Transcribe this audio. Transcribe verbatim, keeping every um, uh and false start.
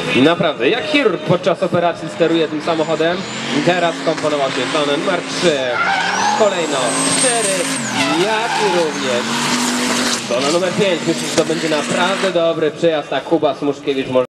Naprawdę, jak chirurg podczas operacji steruje tym samochodem. Teraz komponował się zona numer trzy. Kolejno cztery, jak i również zona numer pięć. Myślę, że to będzie naprawdę dobry przejazd, a Kuba Smuszkiewicz może